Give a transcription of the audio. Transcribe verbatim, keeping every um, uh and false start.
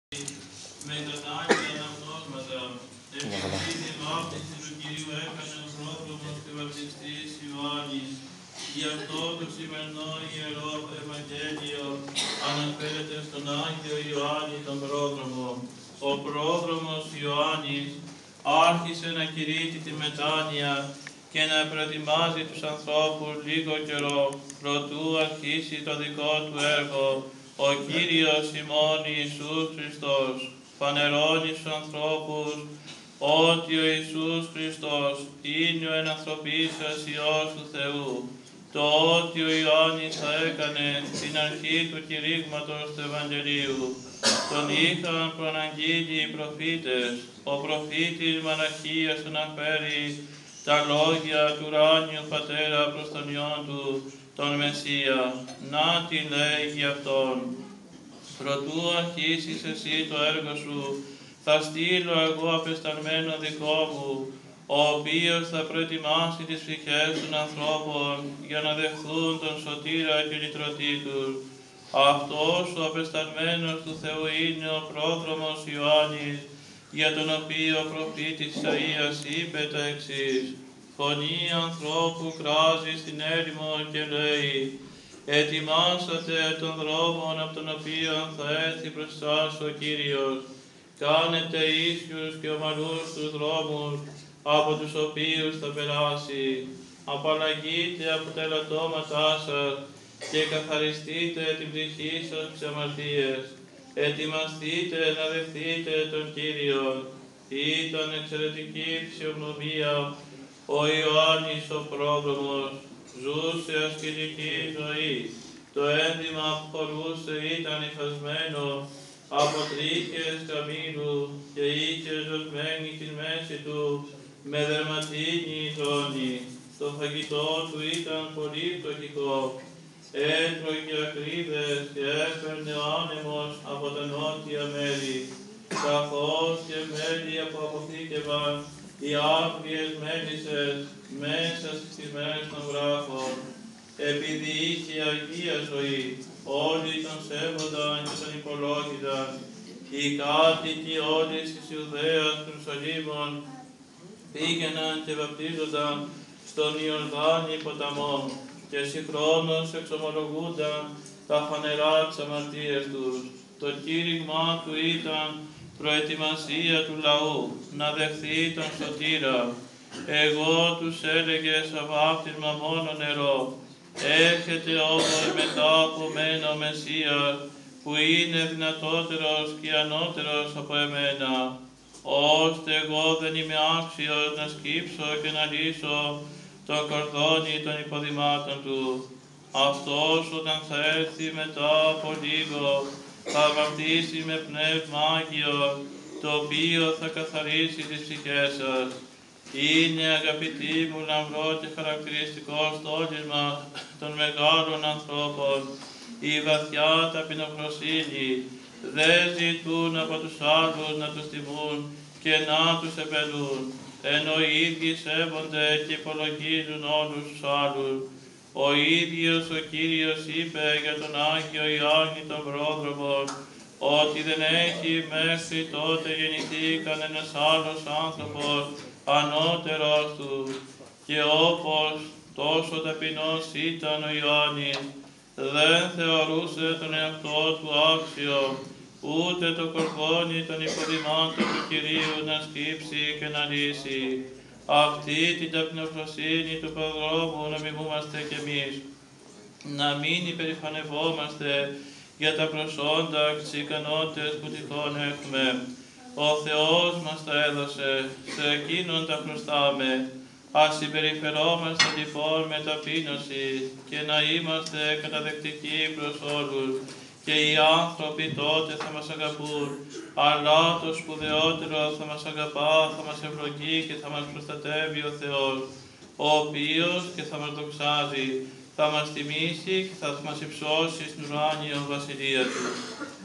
με κατάγγελα αναγνώσματα. Επειδή τη βάπτιση του Κυρίου έκανε ο πρόδρομος και βαπτιστής Ιωάννης. Γι' αυτό το σημερινό Ιερό Ευαγγέλιο αναφέρεται στον Άγιο Ιωάννη τον πρόδρομο. Ο πρόδρομος Ιωάννης άρχισε να κηρύττει τη μετάνοια και να προετοιμάζει τους ανθρώπους λίγο καιρό προτού αρχίσει το δικό του έργο. Ο Κύριος ημών Ιησούς Χριστός φανερώνει στους ανθρώπους ότι ο Ιησούς Χριστός είναι ο ενανθρωπίσας Υιός του Θεού. Το ότι ο Ιωάννης θα έκανε στην αρχή του κηρύγματος του Ευαγγελίου τον είχαν προαναγγείλει οι προφήτες. Ο προφήτης Μαλαχίας αναφέρει τα λόγια του ουράνιου Πατέρα προς τον Υιόν του, τον Μεσσία. Να τι λέει γι' αυτόν. Προτού αρχίσεις εσύ το έργο σου, θα στείλω εγώ απεσταλμένο δικό μου, ο οποίος θα προετοιμάσει τις ψυχές των ανθρώπων για να δεχθούν τον σωτήρα και λυτρωτή τους. Αυτός ο απεσταλμένος του Θεού είναι ο πρόδρομος Ιωάννης, για τον οποίο ο προφήτης Ισαΐας είπε τα εξής: «Φωνή ανθρώπου κράζει στην έρημο και λέει, ετοιμάσατε τον δρόμο από τον οποίο θα έρθει προς σας ο Κύριος. Κάνετε ίσιους και ομαλούς τους δρόμους από τους οποίους θα περάσει. Απαλλαγείτε από τα ελαττώματά σας και καθαριστείτε την ψυχή σας από τις αμαρτίες. Ετοιμαστείτε να δεχτείτε τον Κύριο». Ήταν εξαιρετική φυσιογνωμία. Ο Ιωάννης ο πρόδρομος ζούσε ασκητική ζωή. Το ένδυμα που φορούσε ήταν υφασμένο από τρίχες καμήλου και είχε ζωσμένη στη μέση του με δερματίνη ζώνη. Το φαγητό του ήταν πολύ φτωχικό. Έτρωγε ακρίδες και έπαιρνε ο άνεμος από τα νότια μέρη, καθώς και μέλη που αποθήκευαν οι άγριες μέλισσες μέσα στις τιμές των βράχων. Επειδή είχε αγία ζωή, όλοι τον σέβονταν και τον υπολόγιζαν. Οι κάτοικοι όλης της Ιουδαίας των Ιερουσαλήμων πήγαιναν και βαπτίζονταν στον Ιορδάνη ποταμό και συγχρόνως εξομολογούνταν τα φανερά της αμαρτίας τους. Το κήρυγμά του ήταν προετοιμασία του λαού να δεχθεί τον σωτήρα. Εγώ τους έλεγε στο βάπτισμα μόνο νερό. Έρχεται όμως μετά από μένα ο Μεσσίας, που είναι δυνατότερος και ανώτερος από εμένα, ώστε εγώ δεν είμαι άξιος να σκύψω και να λύσω το κορδόνι των υποδημάτων του. Αυτός όταν θα έρθει μετά από λίγο θα βαπτίσει με πνεύμα Άγιο, το οποίο θα καθαρίσει τις ψυχές σας. Είναι, αγαπητοί μου, λαμπρό και χαρακτηριστικό στόλισμα των μεγάλων ανθρώπων η βαθιά ταπεινοφροσύνη. Δεν ζητούν από τους άλλους να τους τιμούν και να τους επελούν, ενώ οι ίδιοι σέβονται και υπολογίζουν όλους τους άλλους. Ο ίδιος ο Κύριος είπε για τον Άγιο Ιωάννη τον πρόδρομο ότι δεν έχει μέχρι τότε γεννηθεί κανένας άλλος άνθρωπος ανώτερος του, και όπως τόσο ταπεινός ήταν ο Ιωάννης, δεν θεωρούσε τον εαυτό του άξιο, ούτε το κορδόνι των υποδημάτων του Κυρίου να σκύψει και να λύσει. Αυτή την ταπεινοφροσύνη του προδρόμου να μιμούμαστε κι εμείς, να μην υπερηφανευόμαστε για τα προσόντα και τις ικανότητες που τυχόν έχουμε. Ο Θεός μας τα έδωσε, σε Εκείνον τα χρωστάμε. Ας συμπεριφερόμαστε λοιπόν με ταπείνωση και να είμαστε καταδεκτικοί προς όλους, και οι άνθρωποι τότε θα μας αγαπούν, αλλά το σπουδαιότερο θα μας αγαπά, θα μας ευλογεί και θα μας προστατεύει ο Θεός, ο οποίος και θα μας δοξάζει, θα μας τιμήσει και θα μας υψώσει στην ουράνιο βασιλεία Του.